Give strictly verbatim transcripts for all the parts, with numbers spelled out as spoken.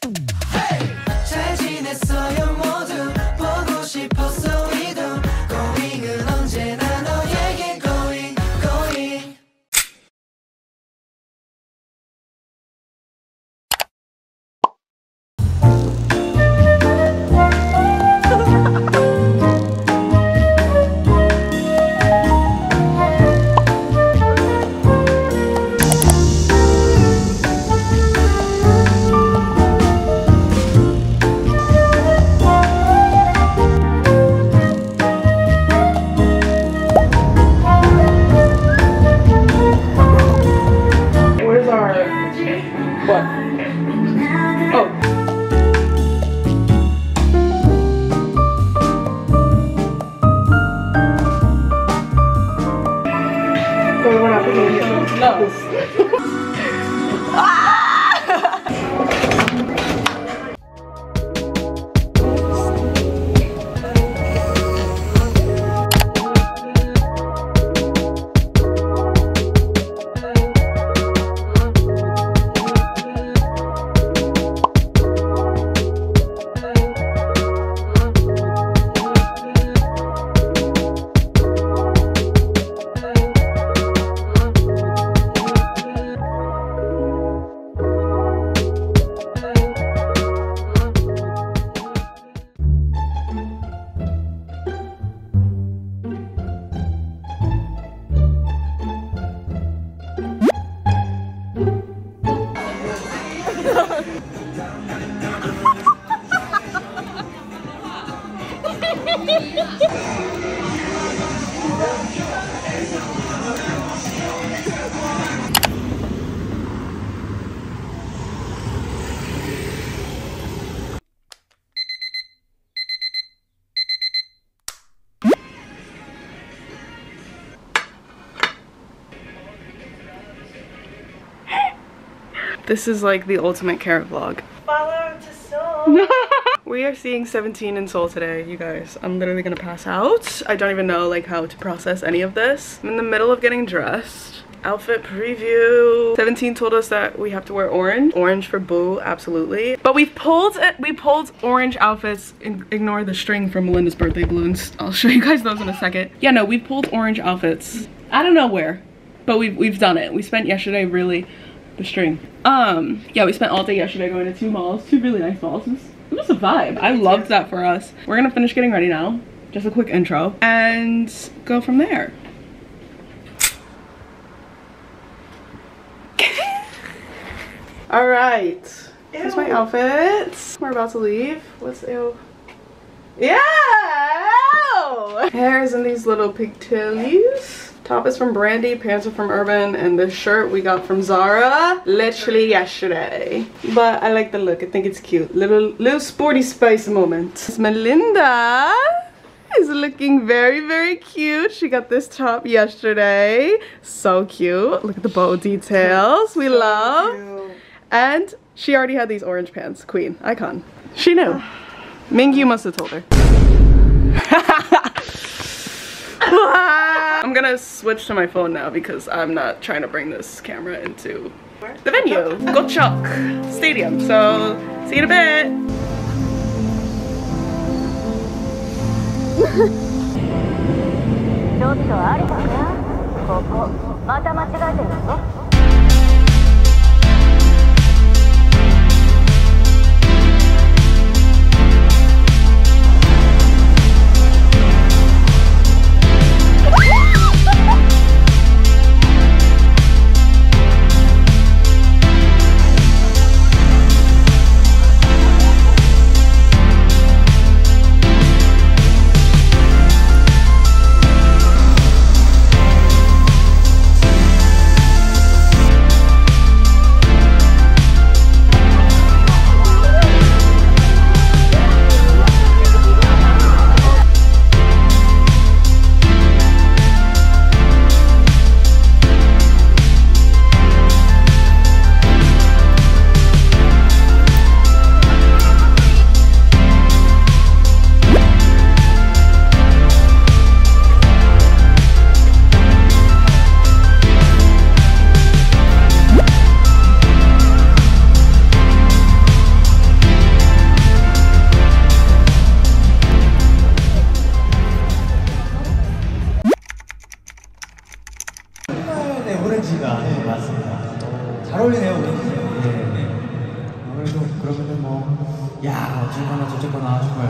잘 지냈어요 모두 보고 싶었어 이도 고잉은 언제나 너에게 고잉 고잉. What? Oh. So we're not picking it up. No. This is like the ultimate carrot vlog. Follow to Seoul. We are seeing seventeen in Seoul today, you guys. I'm literally gonna pass out. I don't even know like how to process any of this. I'm in the middle of getting dressed. Outfit preview. seventeen told us that we have to wear orange. Orange for Boo, absolutely. But we've pulled it. We pulled orange outfits. Ignore the string from Melinda's birthday balloons. I'll show you guys those in a second. Yeah, no, we pulled orange outfits. I don't know where, but we've we've done it. We spent yesterday really. The string. Um, yeah, we spent all day yesterday going to two malls, two really nice malls. It was, it was a vibe. I loved that for us. We're gonna finish getting ready now. Just a quick intro and go from there. All right, here's my outfits. We're about to leave. What's ew? Yeah! Ew! Hair is in these little pigtails. Top is from Brandy, pants are from Urban, and this shirt we got from Zara literally yesterday. But I like the look, I think it's cute. Little little sporty spice moment. Melinda is looking very, very cute. She got this top yesterday. So cute. Look at the bow details. We so love. Cute. And she already had these orange pants. Queen, icon. She knew. Mingyu must have told her. I'm gonna switch to my phone now because I'm not trying to bring this camera into the venue. Gocheok Stadium. So see you in a bit. 야, 어쨌거나 저쨌거나 정말.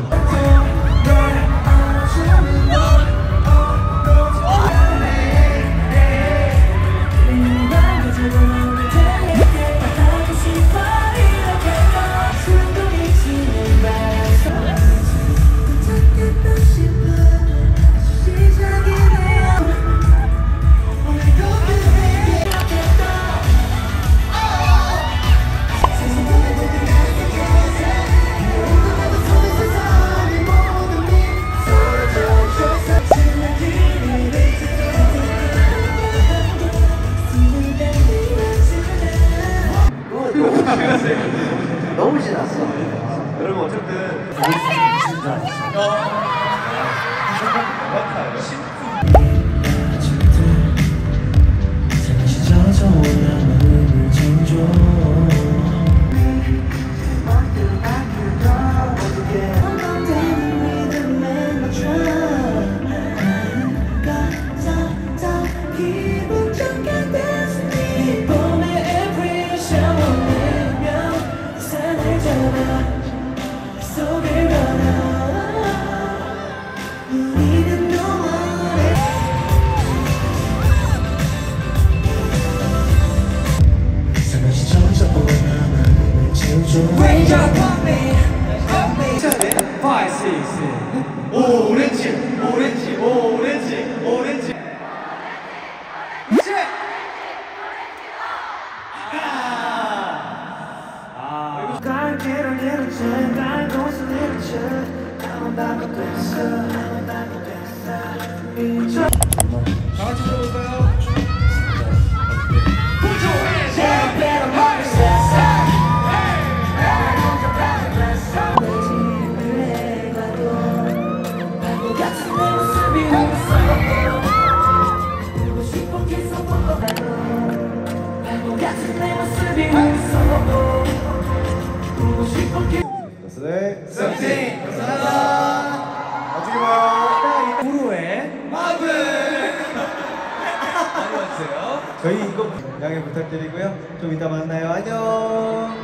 너무 지났어. 여러분 어쨌든 오렌지 오렌지 오렌지 오렌지 다 같이 들어볼까요? 네, 썸띵 감사합니다. 나중에 봐요. 프로의 마블 많이 왔어요. 저희 이거 양해 부탁드리고요. 좀 이따 만나요. 안녕.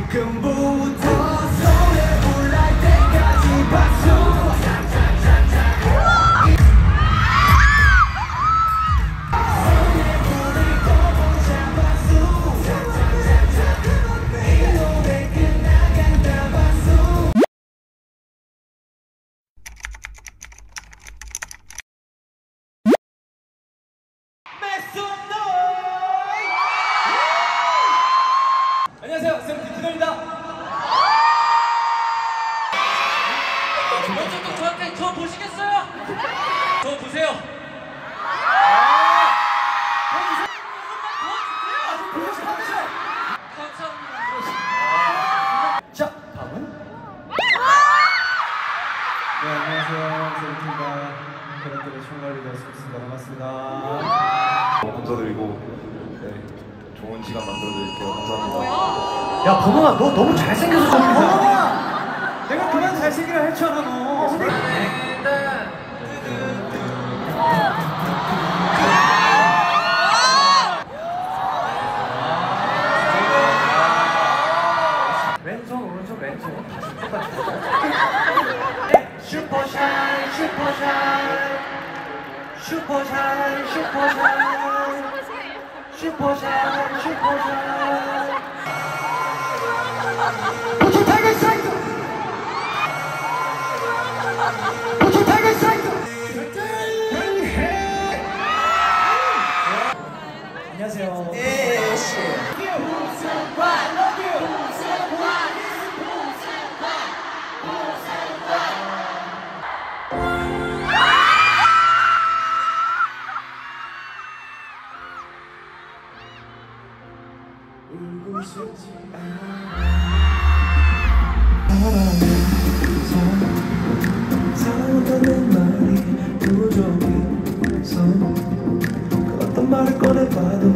지금부터 손에 올라갈 때까지 박수. 안녕하세요, 세븐틴 디노입니다. 먼저 또 저한테 저 보시겠어요? 저 보세요. 자, 다음은? 네, 안녕하세요. 세븐틴입니다. 캐럿들의 총괄리더 스포츠입니다. 반갑습니다. 감사드리고 네, 좋은 시간 만들어드릴게요. 감사합니다. 야, 번호가 너 너무 잘생겨서 좀 번호가! 내가 그만 잘생기라 했잖아, 너. 왼손, 오른손, 왼손. 슈퍼샤인, 슈퍼샤인. 슈퍼샤인, 슈퍼샤인. 슈퍼샤인, 슈퍼샤인. Put your tiger strike! Put your tiger strike! 안녕하세요. 울고 싶지 사랑한다는 말이 부족해서 그 어떤 말을 꺼내봐도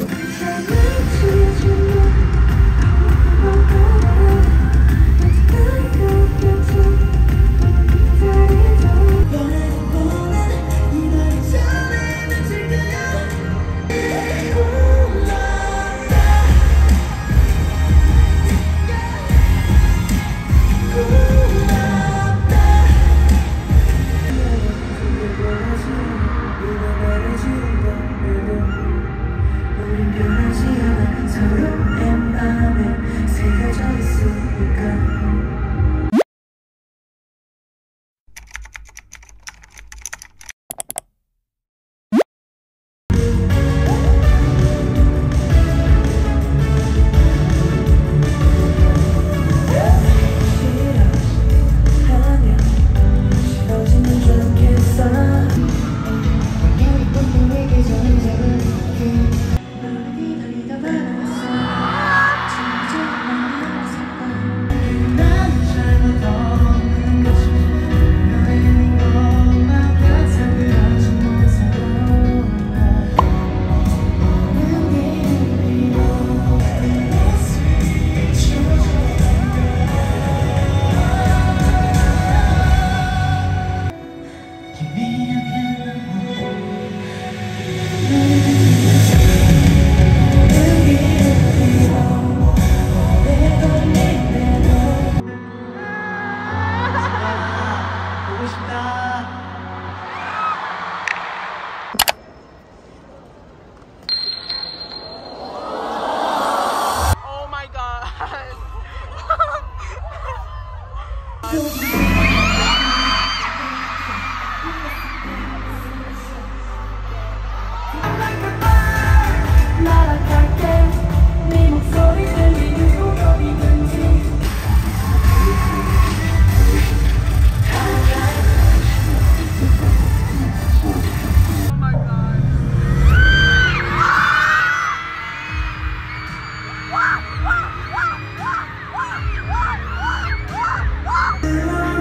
Wow, wow, wow, wow, wow, wow, wow.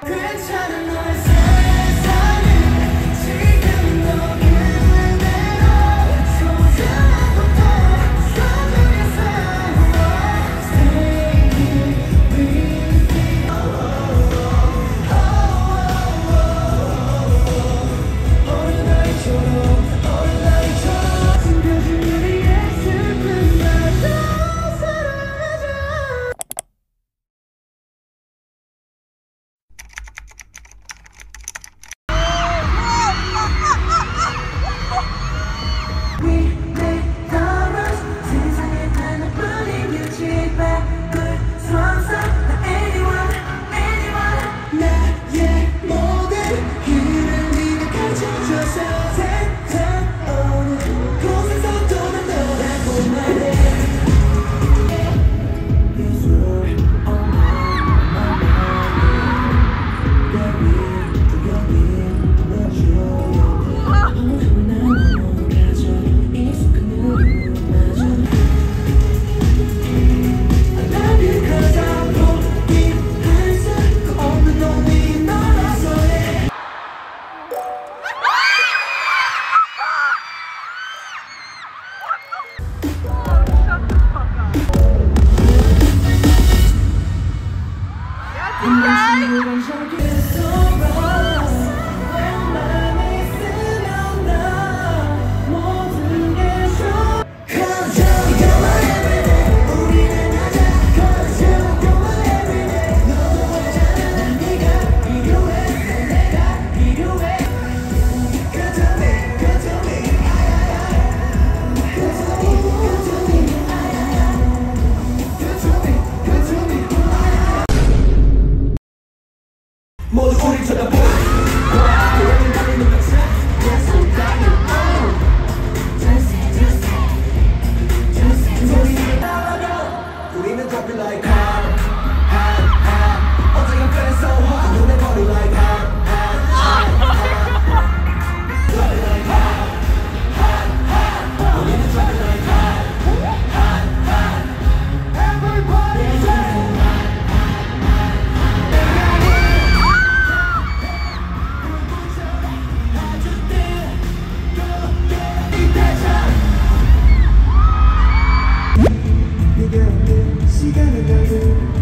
괜찮은 너의 세상을 지금 너 그대로 소중한 것도 소중히 삼아 Stay here with me 어느 날처럼 어느 날처럼 숨겨진 우리의 슬픈 말도 사랑하자 모두 우리 쳐다보고 우리는 dropping like hot, hot, hot 어제가 feeling so hot 눈에 버리 like hot, hot, hot, hot Dropping like hot, hot, hot 우리는 dropping like hot, hot, hot Everybody say 시간을 가고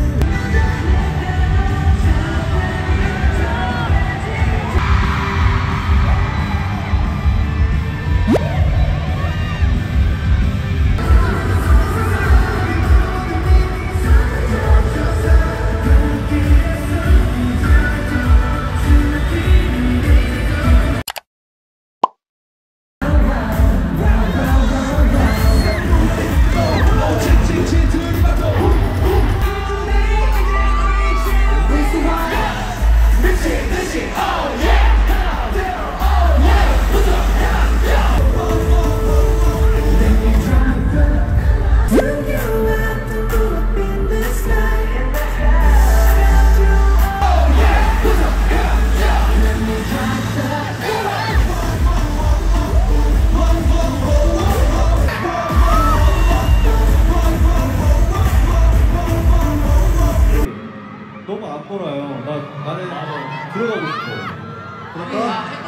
너무 안 벌어요. 나 나는 들어가고 싶어. 그럴까?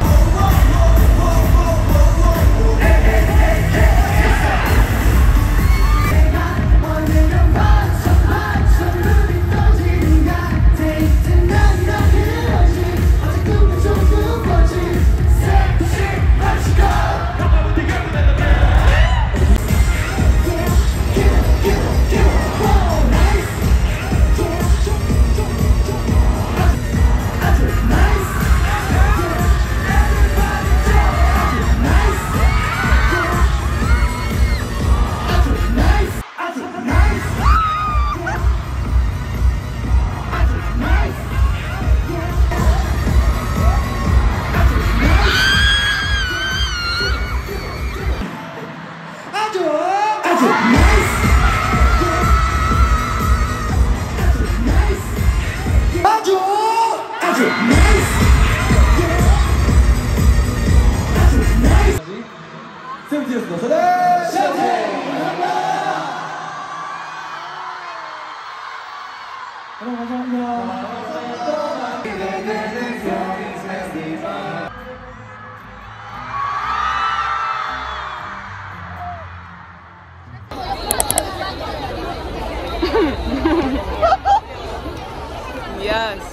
세븐틴이었습니다. 서대 세븐틴! 여러분 감사합니다. Yes.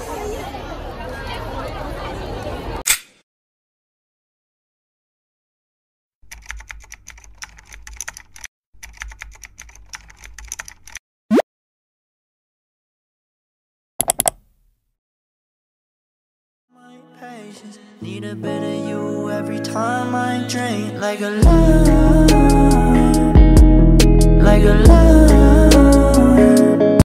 Need a bit of you every time I drink, like a lie, like a lie.